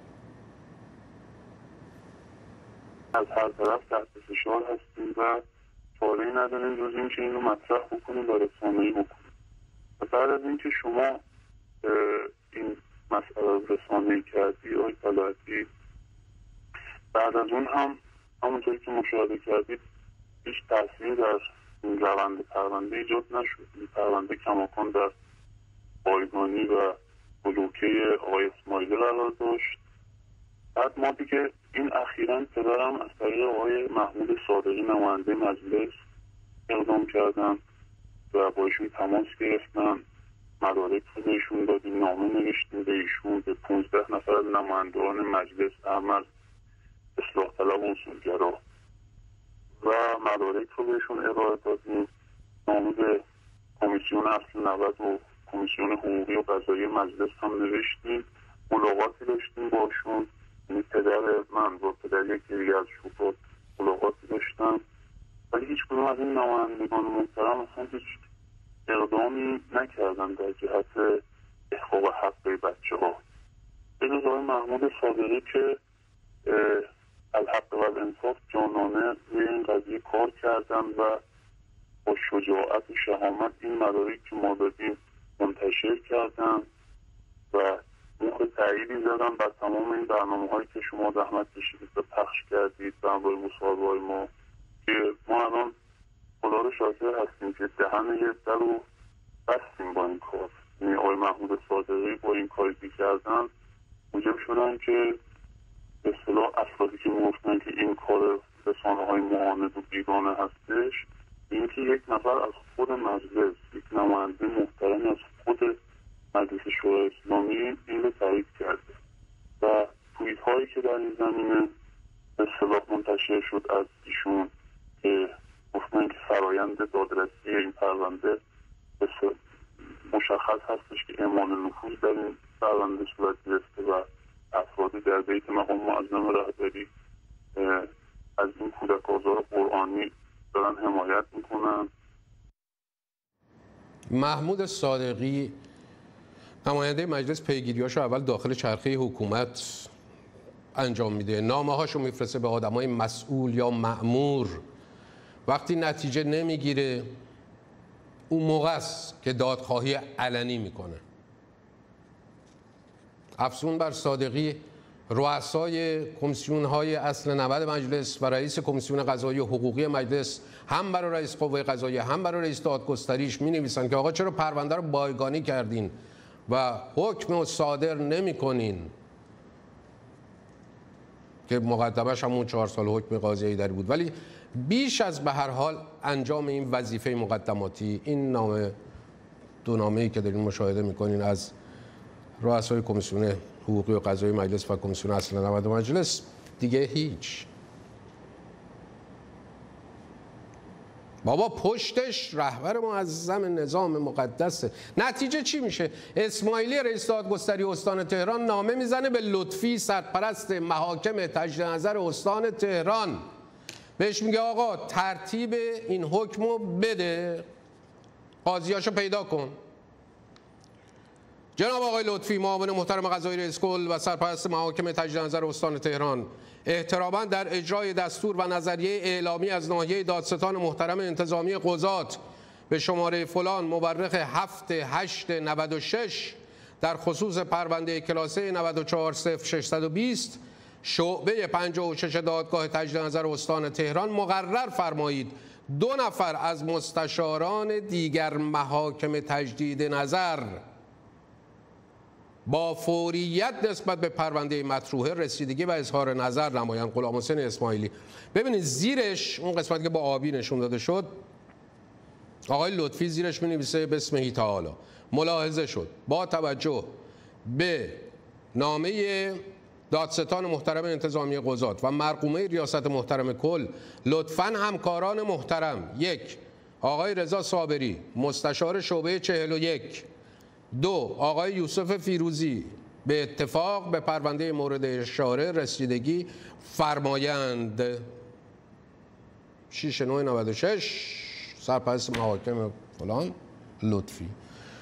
از هر طرف تحت فشار هستیم و چاره‌ای نداریم جز اینکه اینو مطرح بکنیم و رسانه‌ای بکنیم. و بعد از اینکه شما این مسئله رو رسانه‌ای کردی آقای طلعتی، بعد از اون هم همونطوری که مشاهده کردید هیچ تأثیری در این روند پرونده ایجاد نشد. این پرونده کماکان در بایگانی و بلوکه آقای اسماعیلی قرار داشت. بعد ما دیگه این اخیراً پدرم از طریق آقای محمود صادقی نماینده مجلس اقدام کردن و با ایشون تماس گرفتن، مدارک رو بهشون دادیم، نامه نوشتیم به ایشون، به 15 نفر از نمایندگان مجلس اعمال اصلاح طلب و اصولگرا و مدارک رو بهشون ارائه دادیم. نامه به کمیسیون اصل 90 و کمیسیون حقوقی و قضایی مجلس هم نوشتیم، ملاقاتی داشتیم باشون. یعنی پدر من با پدر یکی دیگه از شوفات ملاقاتی داشتم، ولی هیچ کدوم از این نمایندگان محترم اصلا هیچ اقدامی نکردن در جهت احقاق حق بچه ها. به جز آقای محمود صادقی که الحق و الانصاف جانانه روی این قضیه کار کردن و با شجاعت و شهامت این مدارک که ما دادیم منتشر کردن و مهر تأییدی زدن بر تمام این برنامه‌هایی که شما زحمت کشیدید و پخش کردید به همراه مصاحبه‌های ما، که ما الان خدا رو شاکر هستیم که دهن یه در رو بستیم با این کار. یعنی آقای محمود صادقی با این کاری که کردن موجب شدن که به اصطلاح افرادی که میگفتن که این کار رسانه‌های معاند و بیگانه هستش، این که یک نفر از خود مجلس، یک نماینده محترم از خود مجلس شورای اسلامی این رو تایید کرده و توییت هایی که در این زمینه به اصطلاح منتشر شد از ایشون که گفتن که فرایند دادرسی این پرونده مشخص هستش که اعمال نفوذ در این پرونده صورت گرفته و افرادی در بیت مقام معظم رهبری از این کودک آزار قرآنی دارن حمایت میکنن. محمود صادقی نماینده مجلس پیگیریاشو اول داخل چرخه حکومت انجام میده، نامه هاشو میفرسته به آدمای مسئول یا مأمور. وقتی نتیجه نمیگیره اون موقع است که دادخواهی علنی میکنه. افزون بر صادقی رؤسای کمیسیون های اصل 90 مجلس و رئیس کمیسیون قضایی و حقوقی مجلس هم برای رئیس قوه قضاییه هم برای رئیس دادگستریش می نویسن که آقا چرا پرونده رو بایگانی کردین و حکم رو صادر نمی کنین، که مقدمش همون 4 سال حکم قاضی ایدری بود. ولی بیش از به هر حال انجام این وظیفه مقدماتی، این نامه، 2 نامه‌ای که دارین مشاهده میکنین از رؤسای کمیسیون حقوقی و قضایی مجلس و کمیسیون اصل 90 مجلس، دیگه هیچ. بابا پشتش رهبر معظم نظام مقدسه. نتیجه چی میشه؟ اسماعیلی رئیس دادگستری استان تهران نامه میزنه به لطفی سرپرست محاکم تجدید نظر استان تهران، بهش میگه آقا ترتیب این حکمو بده، قاضیاشو پیدا کن. جناب آقای لطفی معاون محترم قضایی رئیس کل و سرپرست محاکم تجدید نظر استان تهران، احتراما در اجرای دستور و نظریه اعلامی از ناحیه دادستان محترم انتظامی قضات به شماره فلان مورخ 7/8/96 در خصوص پرونده کلاسه 940620 شعبه 56 دادگاه تجدید نظر استان تهران مقرر فرمایید 2 نفر از مستشاران دیگر محاکم تجدید نظر با فوریت نسبت به پرونده مطروحه رسیدگی و اظهار نظر نمایند. غلامحسین اسماعیلی. ببینید زیرش اون قسمتی که با آبی نشون داده شد، آقای لطفی زیرش می‌نویسه بسمه تعالی ملاحظه شد با توجه به نامه دادستان محترم انتظامی قضات و مرقومه ریاست محترم کل، لطفاً همکاران محترم: 1 آقای رضا صابری مستشار شعبه 41، 2 آقای یوسف فیروزی به اتفاق به پرونده مورد اشاره رسیدگی فرمایند. 6/9/96 سرپرست محاکم فلان لطفی.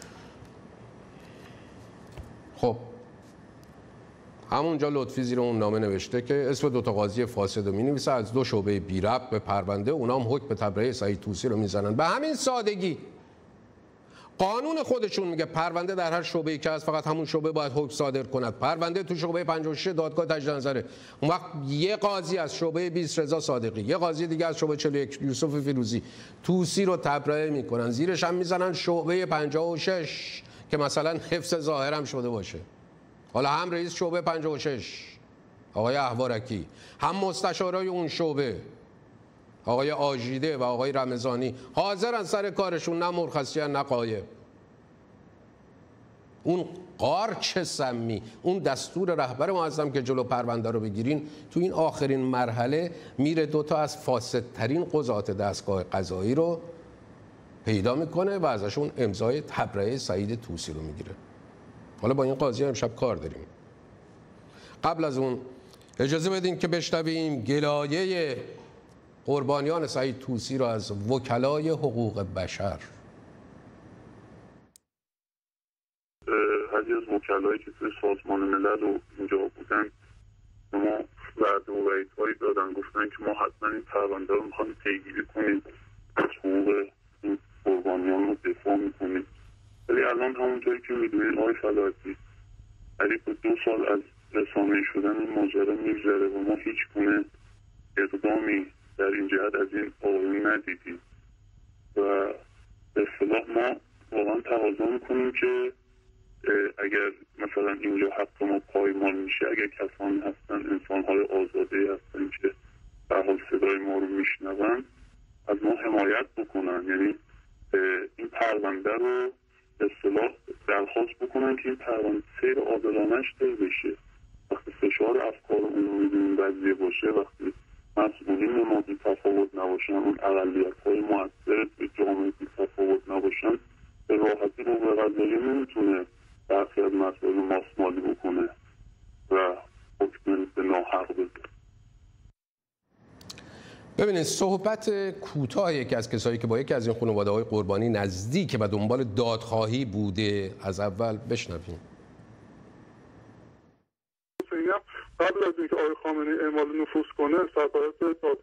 خب همونجا لطفی زیر اون نامه نوشته که اسم 2 تا قاضی فاسد رو می‌نویسه از 2 شعبه بی ربط به پرونده، اونام حکم تبرئه سعید طوسی رو میزنن. به همین سادگی قانون خودشون میگه پرونده در هر شعبه‌ای که هست فقط همون شعبه باید حکم صادر کند. پرونده تو شعبه 56 دادگاه تجدید نظره، اون وقت یه قاضی از شعبه 20 رضا صادقی، یه قاضی دیگه از شعبه 41 یوسف فیروزی طوسی رو تبرئه میکنن، زیرش هم میزنن شعبه 56 که مثلا حفظ ظاهر هم شده باشه. حالا هم رئیس شعبه 56 آقای احوارکی، هم مستشارای اون شعبه آقای آژیده و آقای رمضانی حاضرن سر کارشون، نه مرخصی نه غایب. اون قارچ سمی، اون دستور رهبر معظم که جلو پرونده رو بگیرین، تو این آخرین مرحله میره 2 تا از فاسدترین قضات دستگاه قضایی رو پیدا میکنه و ازشون امضای تبرئه سعید طوسی رو میگیره. حالا با این قاضی امشب کار داریم. قبل از اون اجازه بدین که بشنویم گلایه قربانیان سعید طوسی را از وکلای حقوق بشر. بعضی از وکلایی که توی سازمان ملل و اینجا بودن ما وعده و وعیدهایی دادن، گفتن که ما حتما این پرونده رو میخوایم پیگیری کنیم، از حقوق این قربانیان رو دفاع میکنیم. ولی الان همونطوری که میدونید آقای فلاحی قریب به 2 سال از رسانه‌ای شدن این ماجرا میگذره و ما هیچ گونه اقدامی در این جهت از این آقایون ندیدیم و به اصطلاح ما واقعا تقاضا میکنیم که اگر مثلا اینجا حق ما پایمال میشه، اگر کسانی هستن، انسان‌های آزاده هستن که به حال صدای ما رو میشنون، از ما حمایت بکنن. یعنی این پرونده رو به اصطلاح درخواست بکنن که این پرونده سیر عادلانه‌اش طی بشه. وقتی فشار افکار عمومی به این قضیه باشه، وقتی مسئولین ما بی تفاوت نباشن، اون اقلیت‌های مؤثر به جامعه بی تفاوت نباشن، به راحتی قوه قضاییه نمیتونه برخی از مسائل ماسمالی بکنه و حکم به ناحق بده. ببینید صحبت کوتاه یکی از کسایی که با یکی از این خانواده‌های قربانی نزدیک و دنبال دادخواهی بوده از اول بشنویم. قبل از اینکه آقای خامنه‌ای اعمال نفوذ کنه، سرپرست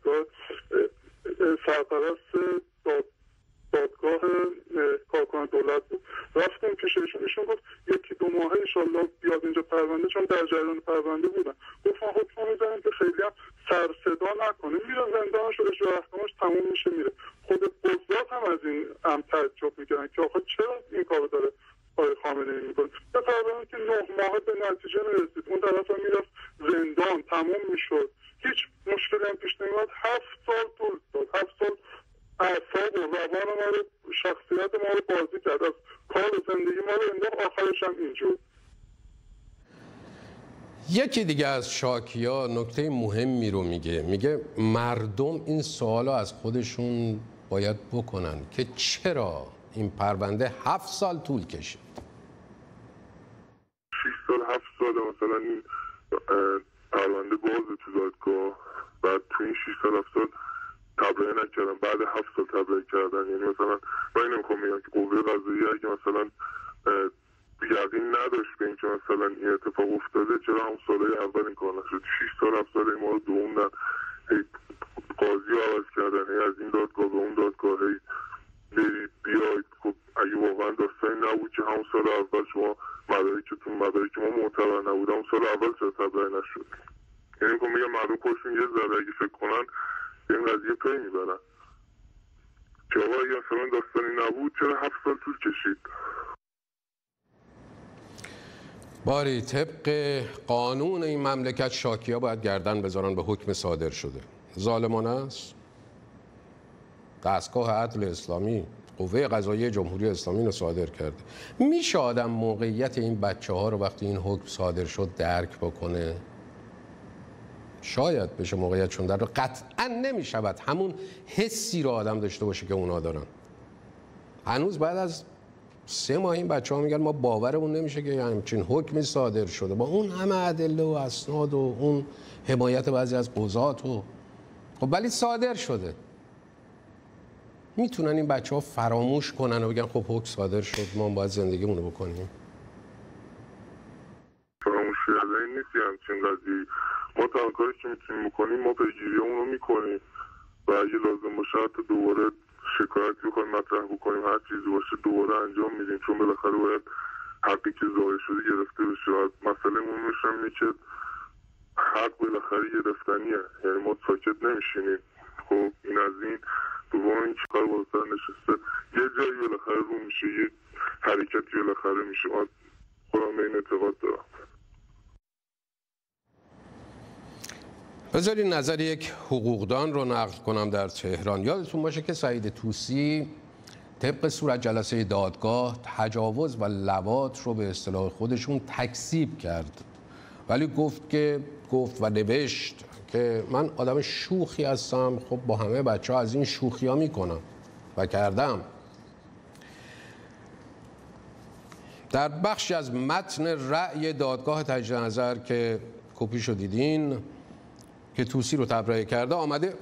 دادگاه کارکنان دولت بود. رفتیم پیش ایشون گفت 1-2 ماه انشالله بیاد اینجا پرونده، چون در جریان پرونده بودن. گفتم حکم میزنیم که خیلی هم سر صدا نکنه، میره زندانش و اجرا احکامش تموم میشه میره. خود قضات هم از این تعجب میکنن که آخه چرا این کارو داره آقای خامنه‌ای میکنه. یه پرونده که 9 ماه به نتیجه نرسید، اون طرف هم میرفت زندان، تموم میشد، هیچ مشکلی هم پیش نمیاد. 7 سال طول داد، 7 سال اعصاب و روان ما رو، شخصیت ما رو بازی کرد، از کار زندگی ما رو انداخت، آخرش هم اینجور. یکی دیگه از شاکیا نکته مهمی رو میگه مردم این سوالو از خودشون باید بکنن که چرا این پرونده 7 سال طول کشید. 6 سال 7 سال مثلا این پرونده باز تو دادگاه، بعد تو این 6 سال 7 سال تبرئه نکردن، بعد 7 سال تبرئه کردن. یعنی مثلا من نمیخوام بگم که قوه قضاییه اگه مثلا یقین نداشت به اینکه مثلا این اتفاق افتاده چرا همون سالهای اول این کار نشد. 6 سال 7 سال ما رو دووندن، قاضی رو عوض کردن، از این دادگاه به اون دادگاه برید بیاید. خب اگه واقعا داستانی نبود که همون سال اول شما مدارک ما معتبر نبود، همون سال اول چرا تبرئه نشد؟ یعنی میخوام بگم مردم خودشون یه ذره اگه فکر کنن به این قضیه پی میبرن که آقا اگه مثلا داستانی نبود چرا 7 سال طول کشید. باری طبق قانون این مملکت شاکی‌ها باید گردن بذارن به حکم صادر شده. ظالمانه است. دستگاه عدل اسلامی، قوه قضاییه جمهوری اسلامی رو صادر کرده. میشه آدم موقعیت این بچه‌ها رو وقتی این حکم صادر شد درک بکنه؟ شاید بشه موقعیتشون در رو، قطعا نمیشود همون حسی رو آدم داشته باشه که اونا دارن. هنوز بعد از 3 ماه این بچه‌ها میگن ما باورمون نمیشه که همچین حکمی صادر شده با اون همه ادله و اسناد و اون حمایت بعضی از قضات و خب ولی صادر شده. میتونن این بچه‌ها فراموش کنن و بگن خب حکم صادر شد ما باید زندگیمون رو بکنیم؟ فراموش کردن نیست همچین قضیه. ما تنها کاری که میتونیم بکنیم ما پیگیریمون رو میکنیم و اگه لازم باشه حتی دوباره شکایتی بخوایم مطرح بکنیم، هر چیزی باشه دوباره انجام میدیم، چون بالاخره باید حقی که ظاهر شده گرفته بشه. مسئله مهمش اینه که حق بالاخره گرفتنیه، یعنی ما ساکت نمیشینیم. خب این از این. دوم این چیکار بالاتر نشسته، یه جایی بالاخره رو میشه، یه حرکتی بالاخره میشه. من خودم به این اعتقاد دارم. بذارید نظر یک حقوقدان رو نقل کنم در تهران. یادتون باشه که سعید طوسی طبق صورت جلسه دادگاه تجاوز و لواط رو به اصطلاح خودشون تکذیب کرد، ولی گفت و نوشت که من آدم شوخی هستم، خب با همه بچه‌ها از این شوخی ها میکنم و کردم. در بخشی از متن رأی دادگاه تجدید نظر که کپیشو دیدین که طوسی رو تبرئه کرده آمده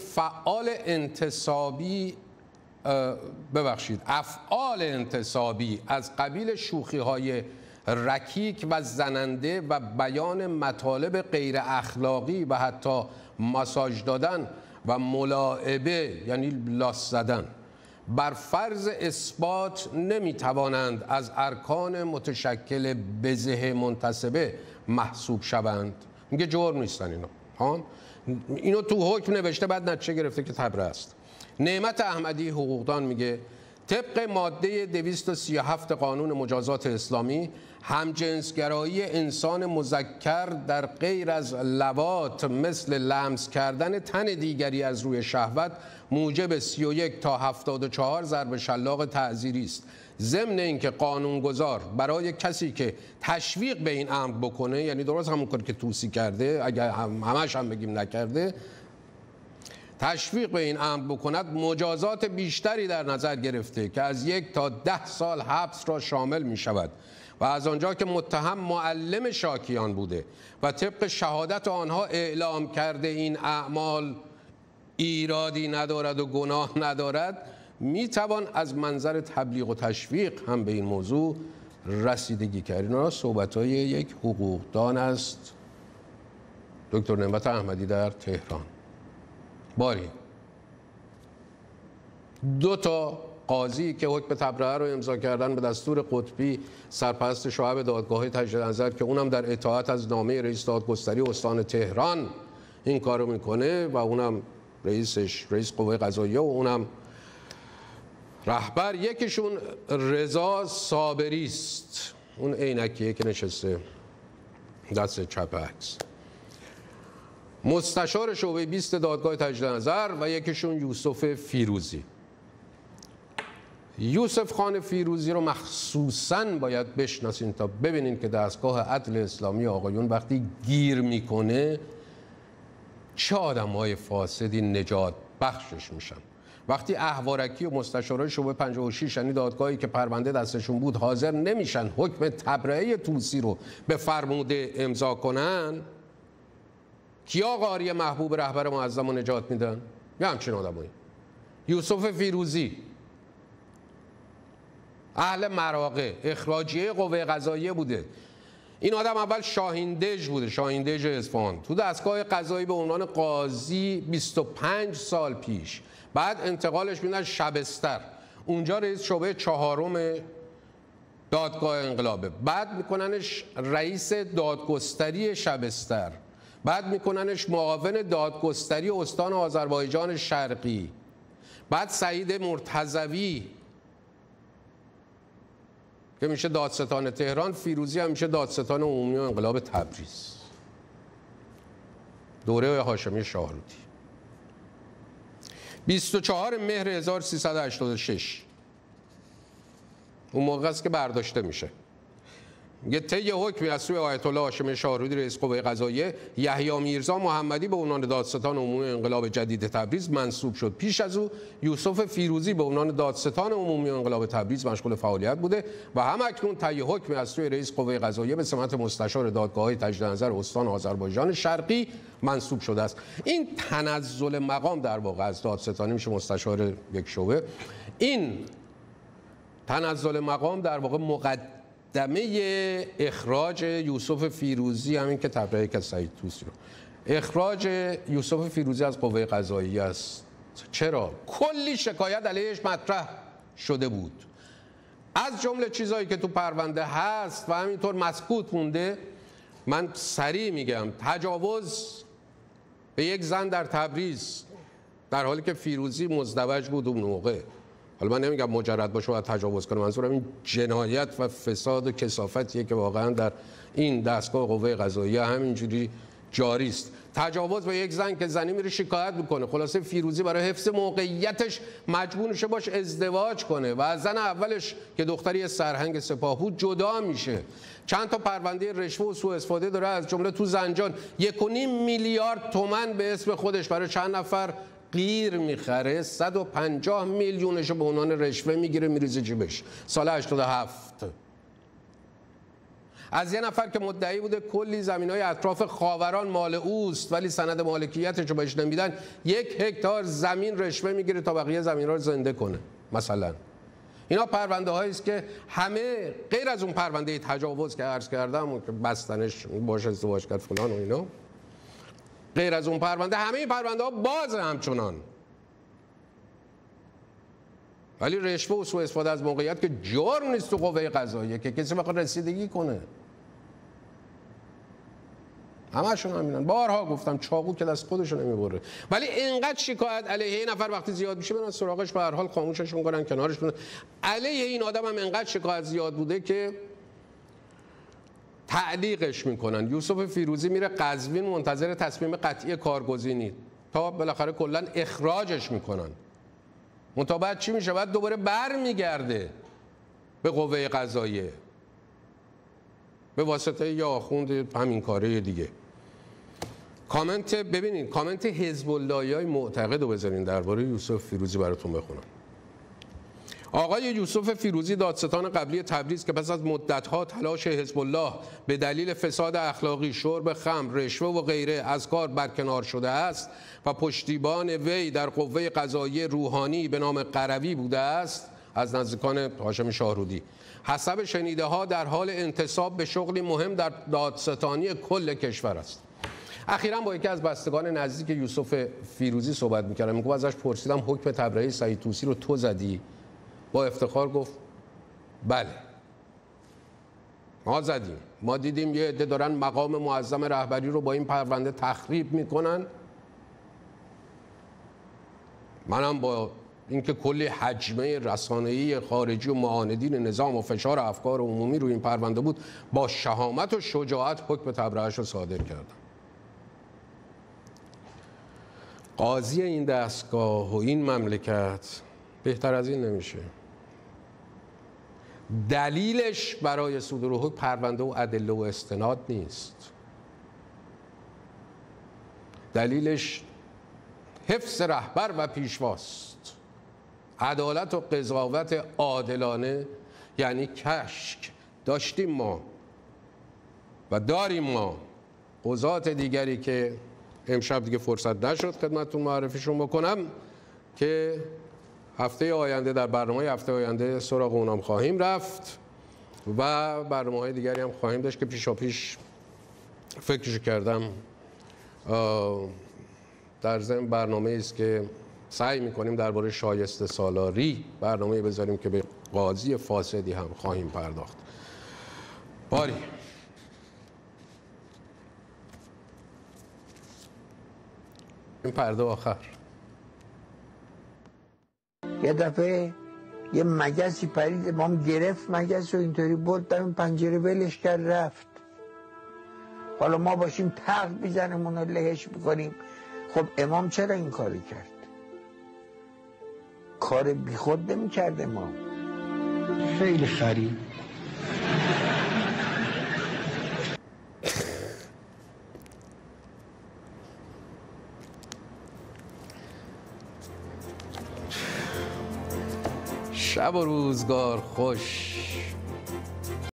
افعال انتصابی از قبیل شوخی‌های رکیک و زننده و بیان مطالب غیر اخلاقی و حتی ماساژ دادن و ملاعبه یعنی لاس زدن بر فرض اثبات نمیتوانند از ارکان متشکل بزه منتسبه محسوب شوند. میگه جرم نیستن اینا. اینو تو حکم نوشته بعد نتیجه گرفته که تبرئه است. نعمت احمدی حقوقدان میگه طبق ماده 237 قانون مجازات اسلامی همجنسگرایی انسان مذکر در غیر از لواط مثل لمس کردن تن دیگری از روی شهوت موجب 31 تا 74 ضرب شلاق تعزیری است. ضمن اینکه قانونگذار برای کسی که تشویق به این امر بکنه، یعنی درست همون کاری که طوسی کرده اگر همش هم بگیم نکرده، تشویق به این امر بکند مجازات بیشتری در نظر گرفته که از 1 تا 10 سال حبس را شامل می شود و از آنجا که متهم معلم شاکیان بوده و طبق شهادت آنها اعلام کرده این اعمال ایرادی ندارد و گناه ندارد، می توان از منظر تبلیغ و تشویق هم به این موضوع رسیدگی کرد. اینا صحبت‌های یک حقوقدان است، دکتر نعمت احمدی در تهران. باری 2 تا قاضی که حکم تبرئه رو امضا کردن به دستور قطبی سرپرست شعب دادگاه تجدید نظر که اونم در اطاعت از نامه رئیس دادگستری استان تهران این کارو میکنه و اونم رئیس قوه قضاییه و اونم رهبر، یکیشون رضا صابری است، اون عینکیه که نشسته دست چپ عکس، مستشار شعبه 20 دادگاه تجدید نظر و یکیشون یوسف فیروزی. یوسف خان فیروزی رو مخصوصاً باید بشناسین تا ببینین که دستگاه عدل اسلامی آقایون وقتی گیر میکنه چه آدم‌های فاسدی نجات بخشش میشن. وقتی احوارکی و مستشارای شعبه 56 یعنی دادگاهی که پرونده دستشون بود حاضر نمیشن حکم تبرئه طوسی رو به فرموده امضا کنن، کیا قاری محبوب رهبر معظم رو نجات میدن؟ یه همچین آدمایی. یوسف فیروزی اهل مراغه، اخراجیه قوه قضاییه بوده. این آدم اول شاهیندژ بوده، شاهیندژ اصفهان، تو دستگاه قضایی به عنوان قاضی 25 سال پیش. بعد انتقالش میدن شبستر، اونجا رئیس شعبه 4 دادگاه انقلابه. بعد میکننش رئیس دادگستری شبستر، بعد میکننش معاون دادگستری استان آذربایجان شرقی. بعد سعید مرتضوی که میشه دادستان تهران، فیروزی هم میشه دادستان عمومی انقلاب تبریز، دوره هاشمی شاهرودی. 24 مهر 1386 اون موقع است که برداشته میشه. یه طی حکمی از سوی آیت الله هاشمی شاهرودی رئیس قوه قضاییه، یحیی میرزا محمدی به عنوان دادستان عمومی انقلاب جدید تبریز منصوب شد. پیش از او یوسف فیروزی به عنوان دادستان عمومی انقلاب تبریز مشغول فعالیت بوده و هم اکنون طی حکمی از سوی رئیس قوه قضاییه به سمت مستشار دادگاه‌های تجدید نظر استان آذربایجان شرقی منصوب شده است. این تنزل مقام در واقع از دادستانی میشه مستشار یک شعبه. این تنزل مقام در واقع مقدمه اخراج یوسف فیروزی، همین که تبرئه که سعید طوسی رو، اخراج یوسف فیروزی از قوه قضاییه است. چرا؟ کلی شکایت علیهش مطرح شده بود، از جمله چیزایی که تو پرونده هست و همینطور مسکوت مونده. من سریع میگم، تجاوز به یک زن در تبریز در حالی که فیروزی مزدوج بود اون موقع. حالا من نمیگم مجرد باشه و تجاوز کنه، منظورم این جنایت و فساد و کثافتیه که واقعا در این دستگاه قوه قضاییه همینجوری جاری است. تجاوز به یک زن که زنی میره شکایت میکنه، خلاصه فیروزی برای حفظ موقعیتش مجبور میشه باش ازدواج کنه و از زن اولش که دختری سرهنگ سپاه بود جدا میشه. چند تا پرونده رشوه و سوء استفاده داره، از جمله تو زنجان 1.5 میلیارد تومان به اسم خودش برای چند نفر غیر میخره، 150 میلیونشو به عنوان رشوه میگیره میریزه جیبش. سال 87 از یه نفر که مدعی بوده کلی زمینای اطراف خاوران مال اوست ولی سند مالکیتشو بهش نمیدن، 1 هکتار زمین رشوه میگیره تا بقیه زمینا رو زنده کنه. مثلا اینا پرونده هایی است که همه غیر از اون پرونده تجاوز که عرض کردم که بستنش باشه ازدواج کرد فلان و اینا، غیر از اون پرونده همه این پرونده ها باز همچنان. ولی رشوه و سوء استفاده از موقعیت که جرم نیست تو قوه قضاییه که کسی بخواد رسیدگی کنه. همشون همینن. بارها گفتم چاقو که دست خودشو نمیبره. ولی اینقدر شکایت علیه این نفر وقتی زیاد میشه برن سراغش، به هر حال خاموشش میکنن، کنارش میکنن. علیه این آدم هم اینقدر شکایت زیاد بوده که تعلیقش میکنن. یوسف فیروزی میره قزوین منتظر تصمیم قطعی کارگزینی تا بالاخره کلا اخراجش میکنن. منتها بعد چی میشه؟ بعد دوباره برمیگرده به قوه قضاییه به واسطه یا آخوند همین کاره دیگه. کامنت ببینید، کامنت حزب اللهیای معتقد رو بذارین درباره یوسف فیروزی براتون بخونم. آقای یوسف فیروزی دادستان قبلی تبریز که پس از مدت‌ها تلاش حزب الله به دلیل فساد اخلاقی، شرب خمر، رشوه و غیره از کار برکنار شده است و پشتیبان وی در قوه قضاییه روحانی به نام قروی بوده است، از نزدیکان هاشمی شاهرودی، حسب شنیده ها در حال انتصاب به شغلی مهم در دادستانی کل کشور است. اخیراً با یکی از بستگان نزدیک یوسف فیروزی صحبت می‌کردم. میگم ازش پرسیدم حکم تبرئه سعید طوسی رو تو زدی؟ با افتخار گفت بله ما زدیم. ما دیدیم یه عده دارن مقام معظم رهبری رو با این پرونده تخریب میکنن. منم با اینکه کلی حجمه رسانه‌ای خارجی و معاندین نظام و فشار افکار عمومی رو این پرونده بود، با شهامت و شجاعت حکم تبرئه‌اش رو صادر کردم. قاضی این دستگاه و این مملکت بهتر از این نمیشه. دلیلش برای صدور حکم پرونده و ادله و استناد نیست، دلیلش حفظ رهبر و پیشواست. عدالت و قضاوت عادلانه یعنی کشک. داشتیم ما و داریم ما قضات دیگری که امشب دیگه فرصت نشد خدمتتون معرفیشون بکنم که هفته آینده در برنامه هفته آینده سراغ اونام خواهیم رفت و برنامه‌های دیگری هم خواهیم داشت که پیشاپیش فکرش کردم در ضمن برنامه است که سعی می‌کنیم درباره شایسته سالاری برنامه بذاریم که به قاضی فاسدی هم خواهیم پرداخت. باری این پرده آخر یه دفعه یه مگسی پرید، امام گرفت مگس و اینطوری برد دم پنجره ولش کرد رفت. حالا ما باشیم تق بیزنیم اونو لهش بکنیم. خب امام چرا این کاری کرد؟ کار بی خود نمی کرد امام. خیلی خرید. شب و روزگار خوش.